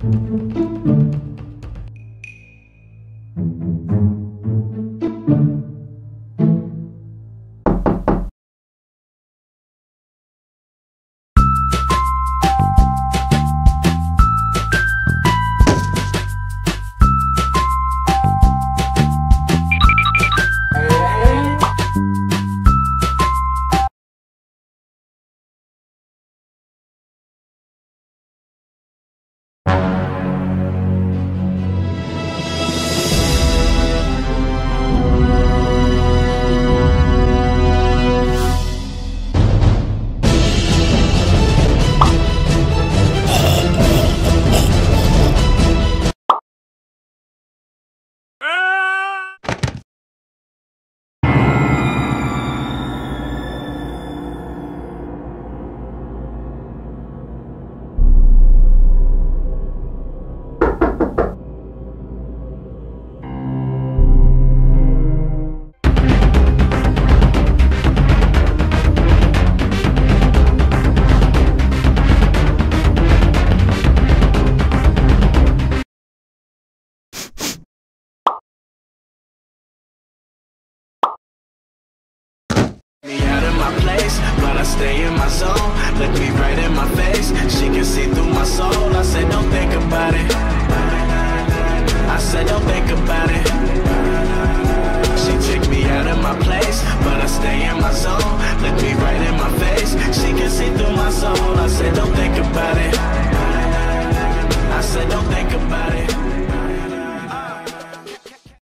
Me out of my place, but I stay in my zone. Look me right in my face, she can see through my soul. I said don't think about it, I said don't think about it.